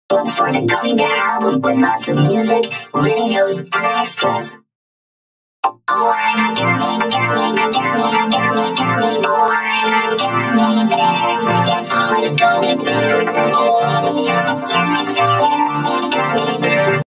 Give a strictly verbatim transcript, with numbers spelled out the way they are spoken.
Look for the Gummy Bear album with lots of music, videos, and extras. Oh, I'm a gummy, gummy, gummy, gummy, gummy, oh, I'm a gummy bear. Yes, I'm a gummy bear.